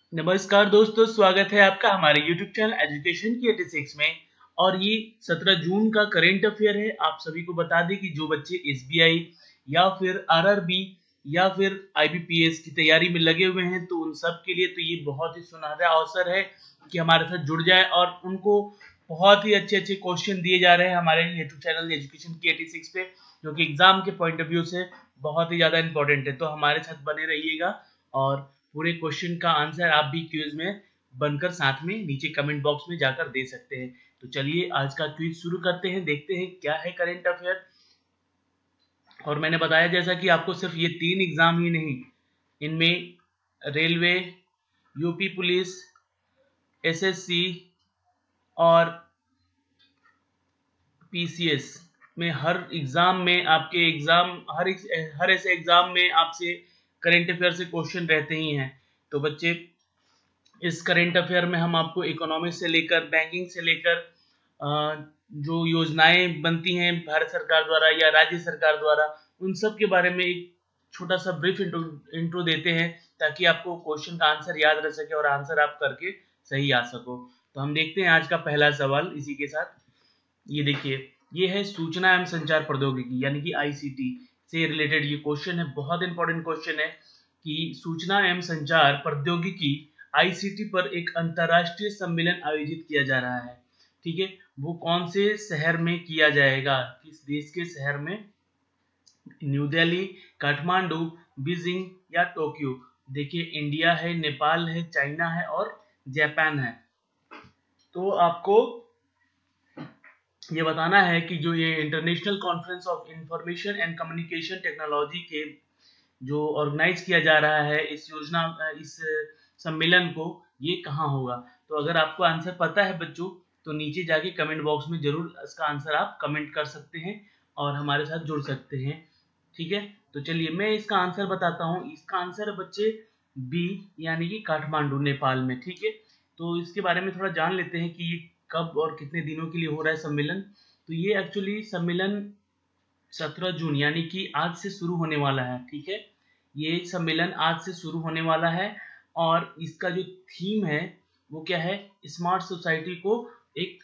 नमस्कार दोस्तों, स्वागत है आपका हमारे YouTube चैनल एजुकेशन की 86 में। और ये 17 जून का करेंट अफेयर है। आप सभी को बता दें कि जो बच्चे SBI या फिर RRB या फिर IBPS की तैयारी में लगे हुए हैं, तो उन सब के लिए तो ये बहुत ही सुनहरा अवसर है कि हमारे साथ जुड़ जाए और उनको बहुत ही अच्छे अच्छे क्वेश्चन दिए जा रहे हैं हमारे YouTube चैनल एजुकेशन की 86 पे, जो कि एग्जाम के पॉइंट ऑफ व्यू से बहुत ही ज्यादा इंपॉर्टेंट है। तो हमारे साथ बने रहिएगा और पूरे क्वेश्चन का आंसर आप भी क्विज में बनकर साथ में नीचे कमेंट बॉक्स में जाकर दे सकते हैं। तो चलिए आज का क्विज शुरू करते हैं, देखते हैं क्या है करंट अफेयर। और मैंने बताया जैसा कि आपको सिर्फ ये 3 एग्जाम ही नहीं, इनमें रेलवे, यूपी पुलिस, SSC और PCS में हर एग्जाम में आपके एग्जाम हर ऐसे एग्जाम में आपसे करंट अफेयर से क्वेश्चन रहते ही हैं। तो बच्चे, इस करंट अफेयर में हम आपको इकोनॉमिक्स से लेकर बैंकिंग से लेकर जो योजनाएं बनती हैं भारत सरकार द्वारा या राज्य सरकार द्वारा, उन सब के बारे में एक छोटा सा ब्रीफ इंट्रो देते हैं, ताकि आपको क्वेश्चन का आंसर याद रह सके और आंसर आप करके सही आ सको। तो हम देखते हैं आज का पहला सवाल इसी के साथ। ये देखिए, ये है सूचना एवं संचार प्रौद्योगिकी यानी कि ICT से रिलेटेड ये क्वेश्चन है। बहुत इंपॉर्टेंट क्वेश्चन है कि सूचना एवं संचार प्रौद्योगिकी ICT पर एक अंतरराष्ट्रीय सम्मेलन आयोजित किया जा रहा है। ठीक है, वो कौन से शहर में किया जाएगा, किस देश के शहर में? न्यू दिल्ली, काठमांडू, बीजिंग या टोक्यो। देखिए, इंडिया है, नेपाल है, चाइना है और जापान है। तो आपको ये बताना है कि जो ये international conference of information and communication technology के जो ऑर्गेनाइज किया जा रहा है इस सम्मेलन को, ये कहाँ होगा। तो अगर आपको आंसर पता है बच्चों, तो नीचे जाके कमेंट बॉक्स में जरूर इसका आंसर आप कमेंट कर सकते हैं और हमारे साथ जुड़ सकते हैं। ठीक है, तो चलिए मैं इसका आंसर बताता हूँ। इसका आंसर है बच्चे बी, यानी कि काठमांडू, नेपाल में। ठीक है, तो इसके बारे में थोड़ा जान लेते हैं कि ये कब और कितने दिनों के लिए हो रहा है सम्मेलन। तो ये एक्चुअली सम्मेलन 17 जून यानी कि आज से शुरू होने वाला है। ठीक है, ये सम्मेलन आज से शुरू होने वाला है और इसका जो थीम है वो क्या है? स्मार्ट सोसाइटी को एक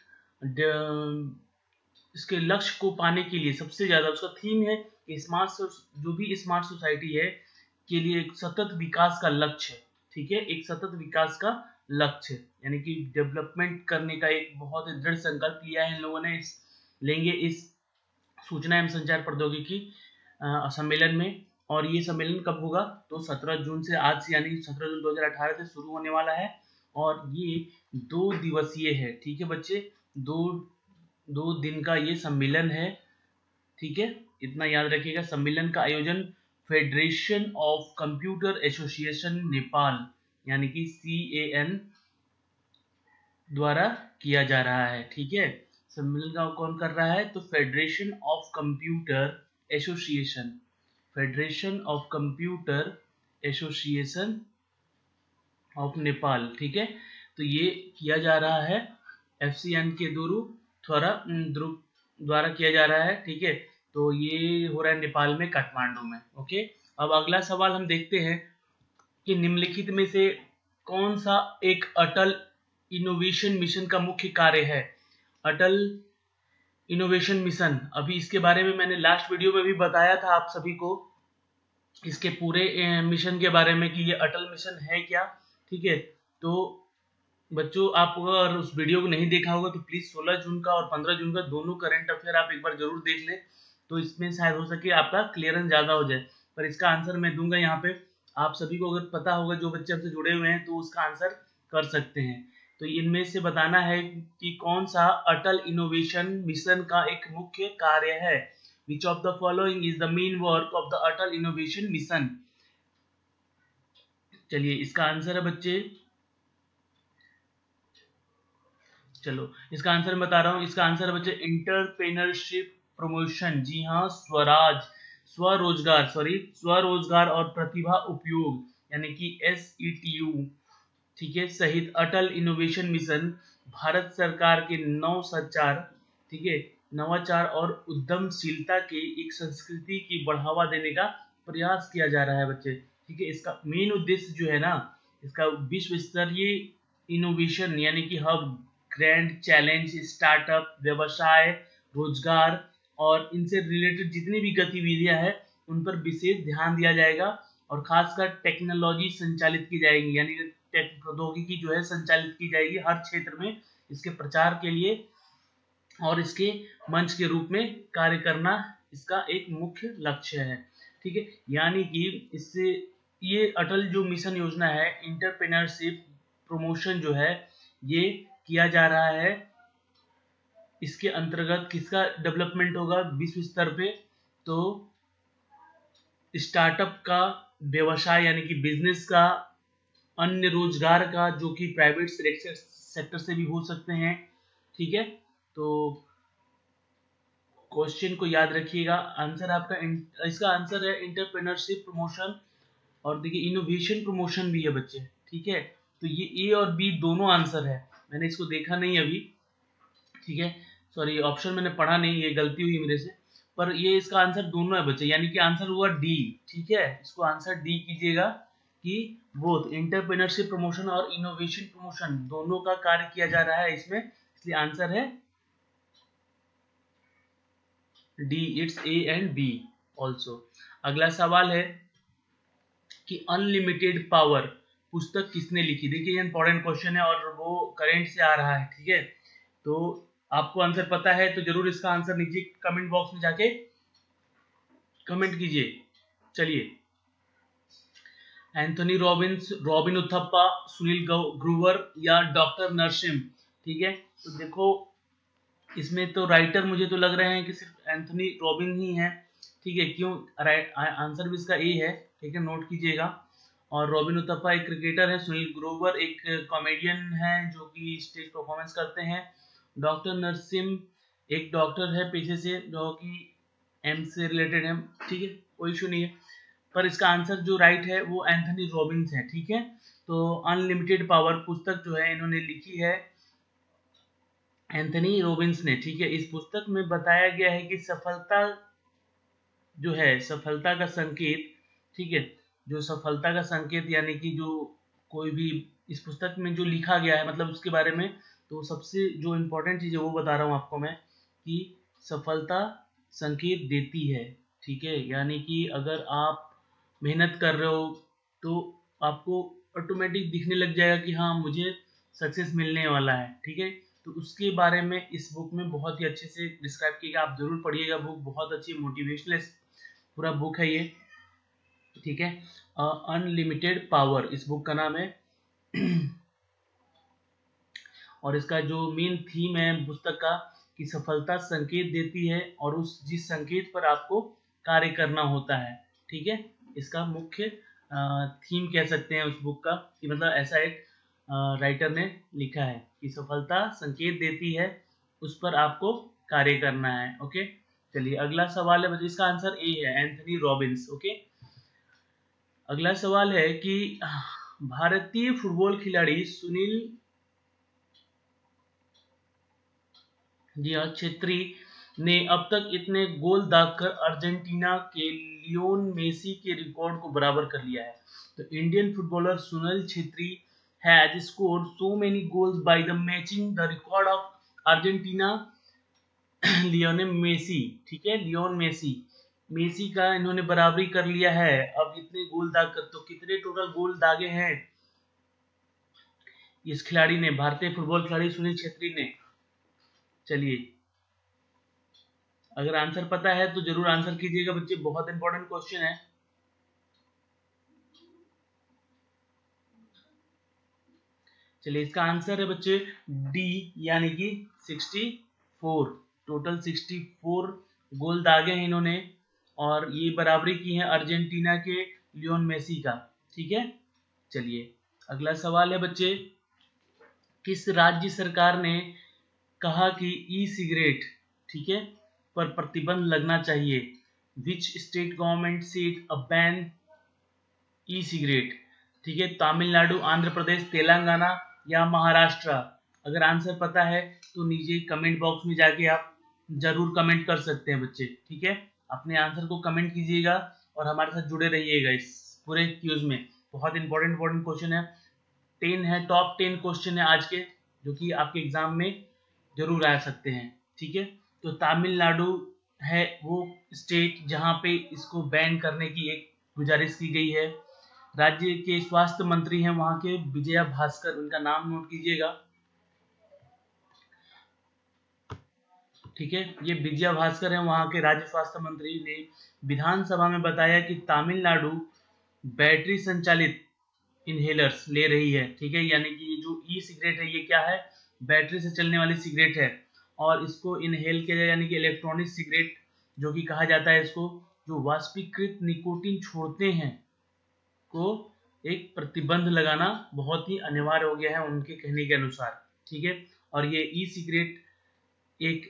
इसके लक्ष्य को पाने के लिए सबसे ज्यादा उसका थीम है कि जो भी स्मार्ट सोसाइटी है के लिए एक सतत विकास का लक्ष्य है। ठीक है, एक सतत विकास का लक्ष्य यानी कि डेवलपमेंट करने का एक बहुत ही दृढ़ संकल्प लिया है इन लोगों ने। लेंगे इस सूचना एवं संचार प्रौद्योगिकी सम्मेलन में। और ये सम्मेलन कब होगा? तो 17 जून से, आज से यानी 17 जून 2018 से शुरू होने वाला है और ये 2 दिवसीय है। ठीक है बच्चे, दो दिन का ये सम्मेलन है। ठीक है, इतना याद रखिएगा। सम्मेलन का आयोजन federation of computer association Nepal यानी कि CAN द्वारा किया जा रहा है। ठीक है, सम्मेलन का कौन कर रहा है? तो federation of computer association, federation of computer association of Nepal. ठीक है, तो ये किया जा रहा है FCN के द्वारा किया जा रहा है। ठीक है, तो ये हो रहा है नेपाल में, काठमांडू में। ओके, अब अगला सवाल हम देखते हैं कि निम्नलिखित में से कौन सा एक अटल इनोवेशन मिशन का मुख्य कार्य है? अटल इनोवेशन मिशन, अभी इसके बारे में मैंने लास्ट वीडियो में भी बताया था आप सभी को, इसके पूरे मिशन के बारे में कि ये अटल मिशन है क्या। ठीक है, तो बच्चों, आप अगर उस वीडियो को नहीं देखा होगा तो प्लीज 16 जून का और 15 जून का दोनों करंट अफेयर आप एक बार जरूर देख लें, तो इसमें शायद हो सके आपका क्लियरेंस ज्यादा हो जाए। पर इसका आंसर मैं दूंगा यहाँ पे, आप सभी को अगर पता होगा, जो बच्चे हमसे जुड़े हुए हैं, तो उसका आंसर कर सकते हैं। तो इनमें से बताना है कि कौन सा अटल इनोवेशन मिशन का एक मुख्य कार्य है। Which of the following is the main work of the Atal innovation mission? चलिए, इसका आंसर है बच्चे, चलो इसका आंसर मैं बता रहा हूँ। इसका आंसर है बच्चे एंटरप्रेन्योरशिप प्रमोशन। जी हाँ, स्वरोजगार और प्रतिभा उपयोग यानी कि SETU, ठीक है, सहित अटल इनोवेशन मिशन भारत सरकार के ठीक है, नवाचार और उद्यमशीलता के एक संस्कृति की बढ़ावा देने का प्रयास किया जा रहा है बच्चे। ठीक है, इसका मेन उद्देश्य जो है ना, इसका विश्व स्तरीय इनोवेशन यानी कि हब, ग्रैंड चैलेंज, स्टार्टअप, व्यवसाय, रोजगार और इनसे रिलेटेड जितनी भी गतिविधियां हैं उन पर विशेष ध्यान दिया जाएगा और खासकर टेक्नोलॉजी संचालित की जाएगी, यानी प्रौद्योगिकी जो है संचालित की जाएगी हर क्षेत्र में इसके प्रचार के लिए और इसके मंच के रूप में कार्य करना इसका एक मुख्य लक्ष्य है। ठीक है, यानी कि इससे ये अटल जो मिशन योजना है एंटरप्रेन्योरशिप प्रमोशन जो है ये किया जा रहा है। इसके अंतर्गत किसका डेवलपमेंट होगा विश्व स्तर पे, तो स्टार्टअप का, व्यवसाय यानी कि बिजनेस का, अन्य रोजगार का जो कि प्राइवेट सेक्टर से भी हो सकते हैं। ठीक है, तो क्वेश्चन को याद रखिएगा, आंसर आपका इसका आंसर है एंटरप्रेन्योरशिप प्रमोशन और देखिए इनोवेशन प्रमोशन भी है बच्चे। ठीक है, तो ये ए और बी दोनों आंसर है, मैंने इसको देखा नहीं अभी। ठीक है, सॉरी ऑप्शन मैंने पढ़ा नहीं, ये गलती हुई मेरे से, पर ये इसका आंसर दोनों है बच्चे, यानी कि आंसर हुआ डी। ठीक है, इसको आंसर डी कीजिएगा कि बोथ एंटरप्रेन्योरशिप प्रमोशन और इनोवेशन प्रमोशन दोनों का कार्य किया जा रहा है इसमें, इसलिए आंसर है D, it's A and B also. अगला सवाल है कि अनलिमिटेड पावर पुस्तक किसने लिखी। देखिए ये इंपॉर्टेंट क्वेश्चन है और वो करेंट से आ रहा है। ठीक है, तो आपको आंसर पता है तो जरूर इसका आंसर नीचे कमेंट बॉक्स में जाके कमेंट कीजिए। चलिए, एंथनी रॉबिन्स, रॉबिन उथप्पा, सुनील ग्रोवर या डॉक्टर नरसिम्हा। ठीक है, तो देखो इसमें तो राइटर मुझे तो लग रहे हैं कि सिर्फ एंथनी रॉबिन ही है। ठीक है, क्यों, आंसर भी इसका ए है। ठीक है, नोट कीजिएगा। और रॉबिन उथप्पा एक क्रिकेटर है, सुनील ग्रोवर एक कॉमेडियन है जो कि स्टेज परफॉर्मेंस करते हैं, डॉक्टर नरसिम्हा एक डॉक्टर है पेशे से जो कि एम्स से रिलेटेड है। ठीक है, कोई इशू नहीं है, पर इसका आंसर जो राइट है वो एंथनी रॉबिन्स है। ठीक है, तो अनलिमिटेड पावर पुस्तक जो है इन्होंने लिखी है एंथनी रॉबिन्स ने। ठीक है, इस पुस्तक में बताया गया है कि सफलता जो है, सफलता का संकेत, ठीक है, जो सफलता का संकेत यानी कि जो कोई भी इस पुस्तक में जो लिखा गया है मतलब उसके बारे में, तो सबसे जो इम्पोर्टेंट चीज है वो बता रहा हूँ आपको मैं कि सफलता संकेत देती है। ठीक है, यानी कि अगर आप मेहनत कर रहे हो तो आपको ऑटोमेटिक दिखने लग जाएगा कि हाँ मुझे सक्सेस मिलने वाला है। ठीक है, तो उसके बारे में इस बुक में बहुत ही अच्छे से डिस्क्राइब किया, आप जरूर पढ़िएगा, बुक बहुत अच्छी मोटिवेशनल पूरा बुक है ये। ठीक है, अनलिमिटेड पावर इस बुक का नाम है और इसका जो मेन थीम है पुस्तक का कि सफलता संकेत देती है और उस जिस संकेत पर आपको कार्य करना होता है। ठीक है, इसका मुख्य थीम कह सकते हैं उस बुक का कि मतलब ऐसा एक राइटर ने लिखा है कि सफलता संकेत देती है, उस पर आपको कार्य करना है। ओके, चलिए अगला सवाल है बच्चे, इसका आंसर ए है, एंथनी रॉबिन्स। ओके, अगला सवाल है कि भारतीय फुटबॉल खिलाड़ी सुनील छेत्री ने अब तक इतने गोल दागकर अर्जेंटीना के लियोन मेसी के रिकॉर्ड को बराबर कर लिया है। तो Indian footballer Sunil Chhetri has scored so many goals by the matching the record of Argentina Lionel Messi. ठीक है, लियोन मेसी, मेसी का इन्होंने बराबरी कर लिया है अब इतने गोल दाग कर। तो कितने टोटल गोल दागे हैं इस खिलाड़ी ने, भारतीय फुटबॉल खिलाड़ी सुनील छेत्री ने। चलिए, अगर आंसर पता है तो जरूर आंसर कीजिएगा बच्चे, बहुत इंपॉर्टेंट क्वेश्चन है। चलिए, इसका आंसर है बच्चे डी, यानी कि 64। टोटल 64 गोल दागे हैं इन्होंने और ये बराबरी की है अर्जेंटीना के लियोन मेसी का। ठीक है, चलिए अगला सवाल है बच्चे, किस राज्य सरकार ने कहा कि ई सिगरेट, ठीक है, पर प्रतिबंध लगना चाहिए। Which state government set a ban e cigarette. ठीक है, तमिलनाडु, आंध्र प्रदेश, तेलंगाना या महाराष्ट्र। अगर आंसर पता है तो नीचे कमेंट बॉक्स में जाके आप जरूर कमेंट कर सकते हैं बच्चे। ठीक है, अपने आंसर को कमेंट कीजिएगा और हमारे साथ जुड़े रहिएगा इस पूरे क्यूज में, बहुत इंपॉर्टेंट क्वेश्चन है। 10 है, टॉप 10 क्वेश्चन है आज के, जो कि आपके एग्जाम में जरूर आ सकते हैं। ठीक है, तो तमिलनाडु है वो स्टेट जहां पे इसको बैन करने की एक गुजारिश की गई है। राज्य के स्वास्थ्य मंत्री हैं वहां के विजया भास्कर, उनका नाम नोट कीजिएगा। ठीक है, ये विजया भास्कर हैं वहां के राज्य स्वास्थ्य मंत्री ने विधानसभा में बताया कि तमिलनाडु बैटरी संचालित इनहेलर्स ले रही है। ठीक है, यानी कि ये जो ई सिगरेट है ये क्या है, बैटरी से चलने वाली सिगरेट है, और इसको इनहेल किया जाए, यानी कि इलेक्ट्रॉनिक सिगरेट जो कि कहा जाता है इसको, जो वाष्पीकृत निकोटीन छोड़ते हैं को एक प्रतिबंध लगाना बहुत ही अनिवार्य हो गया है उनके कहने के अनुसार। ठीक है, और ये ई सिगरेट एक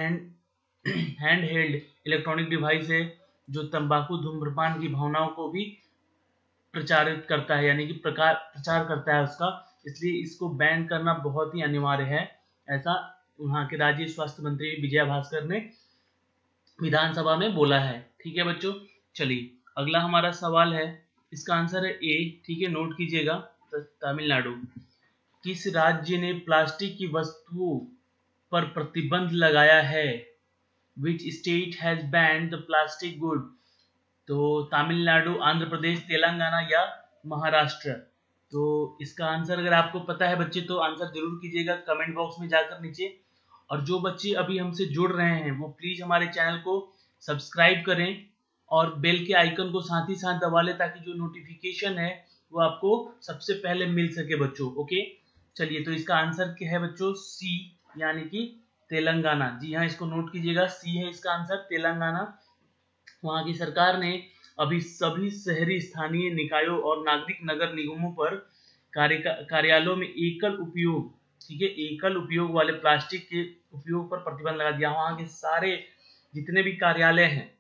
हैंड हेल्ड इलेक्ट्रॉनिक डिवाइस है जो तंबाकू धूम्रपान की भावनाओं को भी प्रचारित करता है, यानी कि प्रचार करता है उसका, इसलिए इसको बैन करना बहुत ही अनिवार्य है, ऐसा वहां के राज्य स्वास्थ्य मंत्री विजया भास्कर ने विधानसभा में बोला है। ठीक है बच्चों, चलिए अगला हमारा सवाल है, इसका आंसर है ए। ठीक है, नोट कीजिएगा। तमिलनाडु, किस राज्य ने प्लास्टिक की वस्तुओं पर प्रतिबंध लगाया है? Which state has banned the plastic good? तो तमिलनाडु, आंध्र प्रदेश, तेलंगाना या महाराष्ट्र? तो इसका आंसर अगर आपको पता है बच्चे तो आंसर जरूर कीजिएगा कमेंट बॉक्स में जाकर नीचे। और जो बच्चे अभी हमसे जुड़ रहे हैं वो प्लीज हमारे चैनल को सब्सक्राइब करें और बेल के आइकन को साथ ही साथ दबा लें, ताकि जो नोटिफिकेशन है वो आपको सबसे पहले मिल सके बच्चों। ओके, चलिए तो इसका आंसर क्या है बच्चों? सी, यानी कि तेलंगाना। जी हाँ, इसको नोट कीजिएगा, सी है इसका आंसर, तेलंगाना। वहां की सरकार ने अभी सभी शहरी स्थानीय निकायों और नागरिक नगर निगमों पर कार्यालयों में एकल उपयोग, ठीक है, एकल उपयोग वाले प्लास्टिक के उपयोग पर प्रतिबंध लगा दिया। वहां के सारे जितने भी कार्यालय हैं,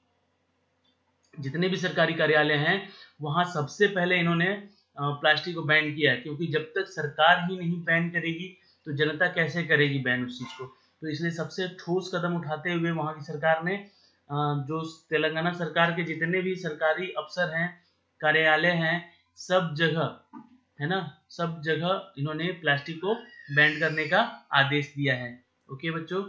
जितने भी सरकारी कार्यालय हैं, वहां सबसे पहले इन्होंने प्लास्टिक को बैन किया है, क्योंकि जब तक सरकार ही नहीं बैन करेगी तो जनता कैसे करेगी बैन उस चीज को। तो इसलिए सबसे ठोस कदम उठाते हुए वहां की सरकार ने जो तेलंगाना सरकार के जितने भी सरकारी अफसर हैं, कार्यालय हैं, सब जगह, है ना, सब जगह इन्होंने प्लास्टिक को बैन करने का आदेश दिया है। ओके बच्चों,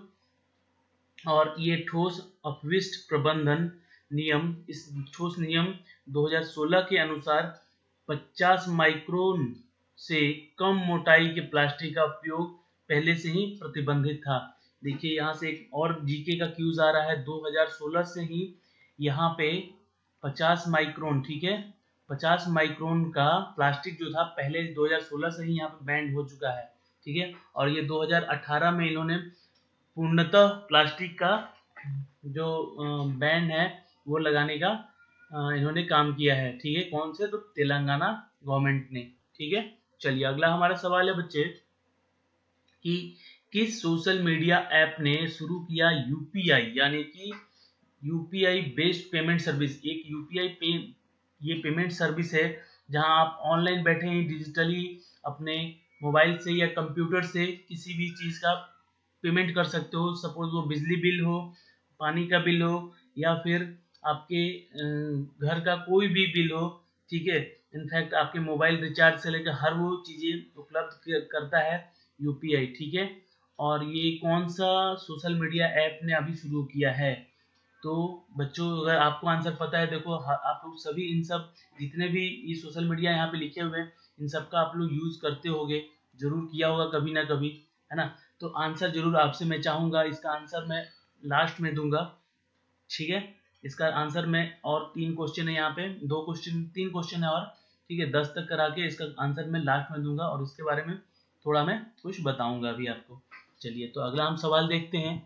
और ये ठोस अपशिष्ट प्रबंधन नियम, इस ठोस नियम 2016 के अनुसार 50 माइक्रोन से कम मोटाई के प्लास्टिक का उपयोग पहले से ही प्रतिबंधित था। देखिए यहाँ से एक और जीके का क्यूज आ रहा है, 2016 से ही यहाँ पे 50 माइक्रोन, ठीक है, 50 माइक्रोन का प्लास्टिक जो था पहले 2016 से ही यहाँ पे बैंड हो चुका है। ठीक है, और ये 2018 में इन्होंने पूर्णतः प्लास्टिक का जो बैन है वो लगाने का इन्होंने काम किया है। ठीक है, कौन से? तो तेलंगाना गवर्नमेंट ने। ठीक है, चलिए अगला हमारा सवाल है बच्चे कि किस सोशल मीडिया ऐप ने शुरू किया यूपीआई, यानी कि यूपीआई बेस्ड पेमेंट सर्विस। एक यूपीआई ये पेमेंट सर्विस है जहां आप ऑनलाइन बैठे ही डिजिटली अपने मोबाइल से या कंप्यूटर से किसी भी चीज का पेमेंट कर सकते हो। सपोज वो बिजली बिल हो, पानी का बिल हो, या फिर आपके घर का कोई भी बिल हो। ठीक है, इनफैक्ट आपके मोबाइल रिचार्ज से लेकर हर वो चीजें उपलब्ध करता है यूपीआई। ठीक है, और ये कौन सा सोशल मीडिया ऐप ने अभी शुरू किया है? तो बच्चों अगर आपको आंसर पता है, देखो आप लोग सभी इन सब जितने भी ये सोशल मीडिया यहाँ पे लिखे हुए हैं इन सब का आप लोग यूज करते होगे, जरूर किया होगा कभी ना कभी, है ना। तो आंसर जरूर आपसे मैं चाहूंगा, इसका आंसर मैं लास्ट में दूंगा। ठीक है, इसका आंसर मैं, और 3 क्वेश्चन है यहाँ पे, 2 क्वेश्चन 3 क्वेश्चन है और, ठीक है, 10 तक करा के इसका आंसर मैं लास्ट में दूंगा और इसके बारे में थोड़ा मैं कुछ बताऊंगा अभी आपको। चलिए तो अगला हम सवाल देखते हैं।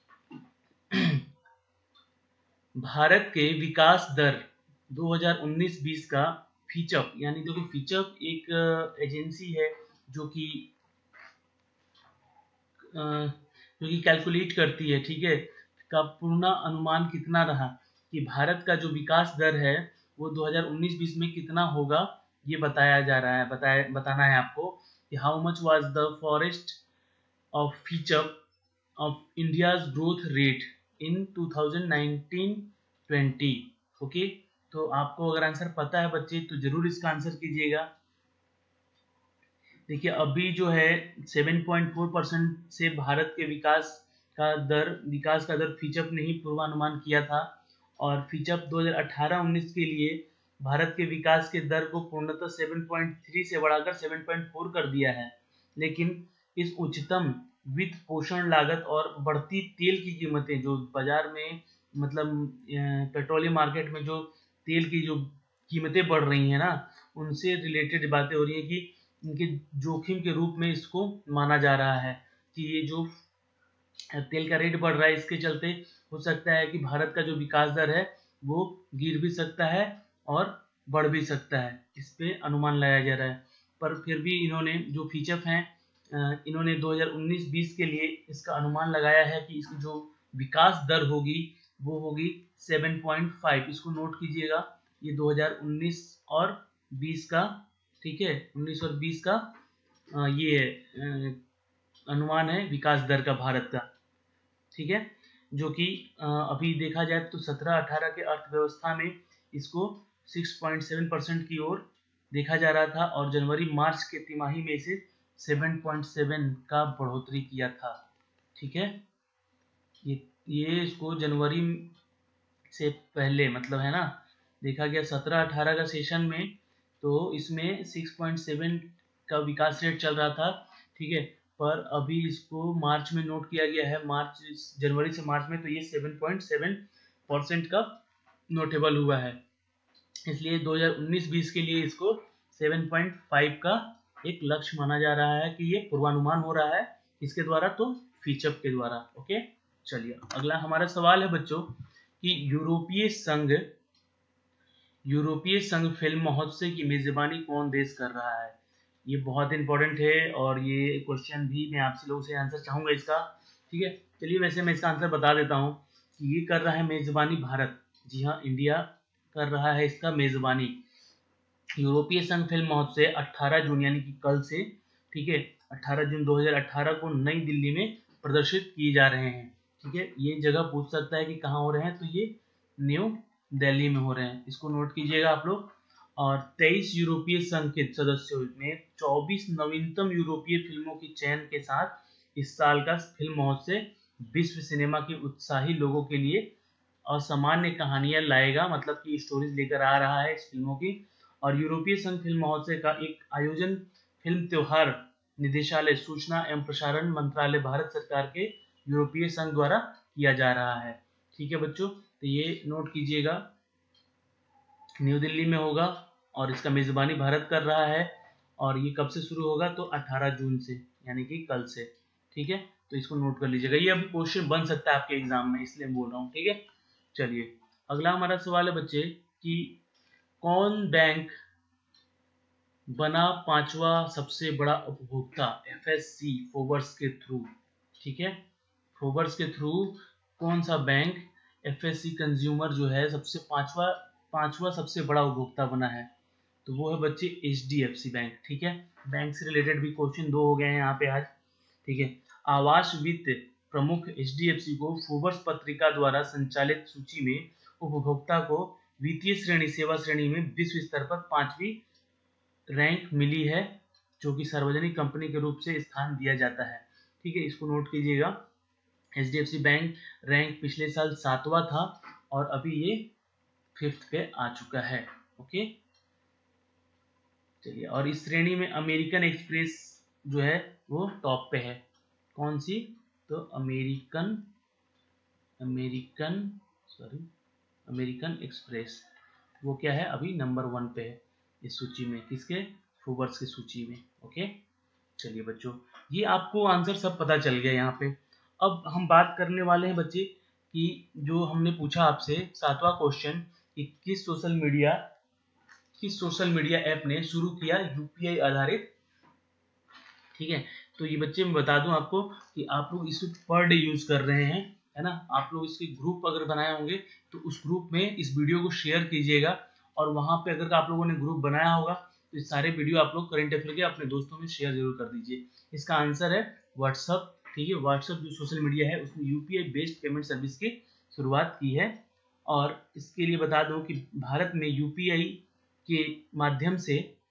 भारत के विकास दर 2019-20 का फीचअप, यानी देखो फीचअप एक एजेंसी है जो कि कैलकुलेट करती है, ठीक है, का पूर्ण अनुमान कितना रहा कि भारत का जो विकास दर है वो 2019-20 में कितना होगा, ये बताया जा रहा है, बताना है आपको कि how much was the forest of Fitch of India's growth rate in 2019-20। Okay, तो आपको अगर आंसर पता है बच्चे तो जरूर इसका आंसर कीजिएगा। देखिए अभी जो है 7.4% से भारत के विकास का दर फीचप ने ही पूर्वानुमान किया था, और फीचप 2018-19 के लिए भारत के विकास के दर को पूर्णतः 7.3 से बढ़ाकर 7.4 कर दिया है। लेकिन इस उच्चतम वित्त पोषण लागत और बढ़ती तेल की कीमतें, जो बाजार में मतलब पेट्रोलियम मार्केट में जो तेल की जो कीमतें बढ़ रही हैं ना, उनसे रिलेटेड बातें हो रही है कि इनके जोखिम के रूप में इसको माना जा रहा है कि ये जो तेल का रेट बढ़ रहा है, इसके चलते हो सकता है कि भारत का जो विकास दर है वो गिर भी सकता है और बढ़ भी सकता है। इस पे अनुमान लगाया जा रहा है। पर फिर भी इन्होंने जो फीचर हैं, इन्होंने 2019-20 के लिए इसका अनुमान लगाया है कि इसकी जो विकास दर होगी वो होगी 7.5। इसको नोट कीजिएगा, ये 2019 और 20 का, ठीक है, 19 और 20 का ये अनुमान है विकास दर का भारत का, ठीक है, जो कि अभी देखा जाए तो 17-18 के अर्थव्यवस्था में इसको 6.7% की ओर देखा जा रहा था, और जनवरी मार्च के तिमाही में इसे 7.7 का बढ़ोतरी किया था। ठीक है, ये इसको जनवरी से पहले मतलब है ना, देखा गया 17-18 का सेशन में, तो इसमें 6.7 का विकास रेट चल रहा था। ठीक है, पर अभी इसको मार्च में नोट किया गया है, जनवरी से मार्च में, तो ये 7.7% का नोटेबल हुआ है। इसलिए 2019-20 के लिए इसको 7.5 का एक लक्ष्य माना जा रहा है कि ये पूर्वानुमान हो रहा है इसके द्वारा, तो फीचप के द्वारा। ओके, चलिए अगला हमारा सवाल है बच्चों कि यूरोपीय संघ फिल्म महोत्सव की मेजबानी कौन देश कर रहा है। ये बहुत इंपॉर्टेंट है, और ये क्वेश्चन भी मैं आपसे लोगों से आंसर चाहूंगा इसका। ठीक है, चलिए वैसे मैं इसका आंसर बता देता हूँ कि ये कर रहा है मेजबानी भारत। जी हाँ, इंडिया कर रहा है इसका मेजबानी। यूरोपीय संघ फिल्म महोत्सव 18 जून यानी कि कल से, ठीक है, 18 जून 2018 को नई दिल्ली में प्रदर्शित किए जा रहे हैं। ठीक है, ये जगह पूछ सकता है कि कहाँ हो रहे हैं, तो ये न्यू दिल्ली में हो रहे हैं, इसको नोट कीजिएगा आप लोग। और 23 यूरोपीय संघ के सदस्यों में 24 नवीनतम यूरोपीय फिल्मों के चयन के साथ इस साल का फिल्म महोत्सव विश्व सिनेमा के उत्साही लोगों के लिए असामान्य कहानियां लाएगा, मतलब कि स्टोरीज लेकर आ रहा है इस फिल्मों की। और यूरोपीय संघ फिल्म महोत्सव का एक आयोजन फिल्म त्योहार निदेशालय, सूचना एवं प्रसारण मंत्रालय, भारत सरकार के यूरोपीय संघ द्वारा किया जा रहा है। ठीक है बच्चों, तो ये नोट कीजिएगा, न्यू दिल्ली में होगा और इसका मेजबानी भारत कर रहा है। और ये कब से शुरू होगा, तो 18 जून से, यानी कि कल से। ठीक है, तो इसको नोट कर लीजिएगा, ये अभी क्वेश्चन बन सकता है आपके एग्जाम में, इसलिए बोल रहा हूँ। ठीक है, चलिए अगला हमारा सवाल है बच्चे कि कौन बैंक बना 5वां सबसे बड़ा उपभोक्ता एफएससी फोबर्स के थ्रू। ठीक है, फोबर्स के थ्रू कौन सा बैंक एफएससी कंज्यूमर जो है सबसे पांचवा सबसे बड़ा उपभोक्ता बना है, तो वो है बच्चे एचडीएफसी बैंक। ठीक है, बैंक से रिलेटेड भी क्वेश्चन 2 हो गए हैं यहाँ पे आज। ठीक है, आवास वित्त प्रमुख एचडीएफसी को फोबर्स पत्रिका द्वारा संचालित सूची में उपभोक्ता को वित्तीय श्रेणी सेवा श्रेणी में विश्व स्तर पर 5वीं रैंक मिली है, जो कि सार्वजनिक कंपनी के रूप से स्थान दिया जाता है। ठीक है, इसको नोट कीजिएगा, एचडीएफसी बैंक रैंक पिछले साल 7वां था और अभी ये 5th पे आ चुका है। ओके, चलिए, और इस श्रेणी में अमेरिकन एक्सप्रेस जो है वो टॉप पे है। कौन सी, तो अमेरिकन एक्सप्रेस, वो क्या है, अभी नंबर 1 पे है इस सूची में, किसके, फोबर्स की सूची में। ओके, चलिए बच्चों, ये आपको आंसर सब पता चल गया यहाँ पे। अब हम बात करने वाले हैं बच्चे कि जो हमने पूछा आपसे 7वां क्वेश्चन कि किस सोशल मीडिया ऐप ने शुरू किया यूपीआई आधारित। ठीक है, तो ये बच्चे मैं बता दूं आपको कि आप लोग इसे पर डे यूज कर रहे हैं, है ना। आप लोग इसके ग्रुप अगर बनाए होंगे तो उस ग्रुप में इस वीडियो को शेयर कीजिएगा, और वहां पे अगर आप लोगों ने ग्रुप बनाया होगा तो इस सारे वीडियो आप लोग करंट अफेयर के अपने दोस्तों में शेयर जरूर कर दीजिए। इसका आंसर है व्हाट्सअप। ठीक है, व्हाट्सअप जो सोशल मीडिया है उसने यूपीआई बेस्ड पेमेंट सर्विस की शुरुआत की है। और इसके लिए बता दूं कि भारत में यूपीआई के माध्यम से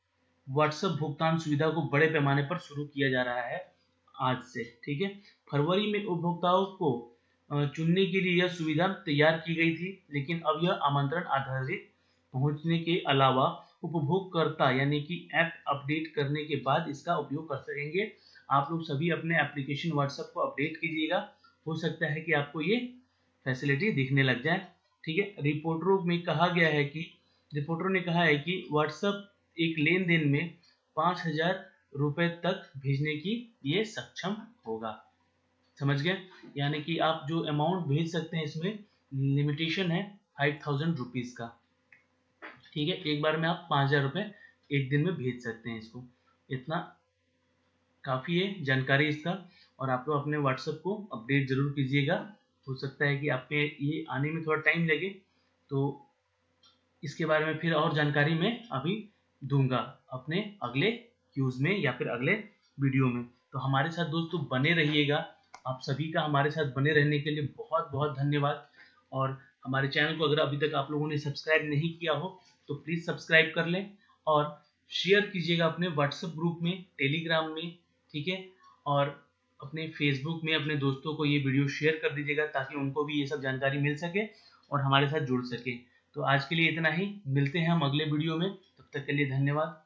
व्हाट्सएप भुगतान सुविधा को बड़े पैमाने पर शुरू किया जा रहा है आज से, ठीक है। फरवरी में उपभोक्ताओं को चुनने के लिए यह सुविधा तैयार की गई थी, लेकिन अब यह आमंत्रण आधारित पहुंचने के अलावा उपभोगकर्ता यानी कि ऐप अपडेट करने के बाद इसका उपयोग कर सकेंगे। आप लोग सभी अपने एप्लीकेशन व्हाट्सएप को अपडेट कीजिएगा, हो सकता है कि आपको ये फैसिलिटी दिखने लग जाए, ठीक है। रिपोर्टरों ने कहा है कि व्हाट्सएप एक लेन देन में 5,000 रुपए तक भेजने की ये सक्षम होगा, समझ गए। यानी कि आप जो अमाउंट भेज सकते हैं इसमें लिमिटेशन है 5,000 रुपीज का, ठीक है। एक बार में आप 5,000 रुपए एक दिन में भेज सकते हैं इसको, इतना काफ़ी है जानकारी इसका। और आप लोग अपने व्हाट्सएप को अपडेट ज़रूर कीजिएगा, हो सकता है कि आपके ये आने में थोड़ा टाइम लगे, तो इसके बारे में फिर और जानकारी मैं अभी दूंगा अपने अगले क्यूज में या फिर अगले वीडियो में। तो हमारे साथ दोस्तों बने रहिएगा, आप सभी का हमारे साथ बने रहने के लिए बहुत बहुत धन्यवाद। और हमारे चैनल को अगर अभी तक आप लोगों ने सब्सक्राइब नहीं किया हो तो प्लीज़ सब्सक्राइब कर लें और शेयर कीजिएगा अपने व्हाट्सएप ग्रुप में, टेलीग्राम में, ठीक है। और अपने फेसबुक में अपने दोस्तों को ये वीडियो शेयर कर दीजिएगा ताकि उनको भी ये सब जानकारी मिल सके और हमारे साथ जुड़ सके। तो आज के लिए इतना ही, मिलते हैं हम अगले वीडियो में, तब तक के लिए धन्यवाद।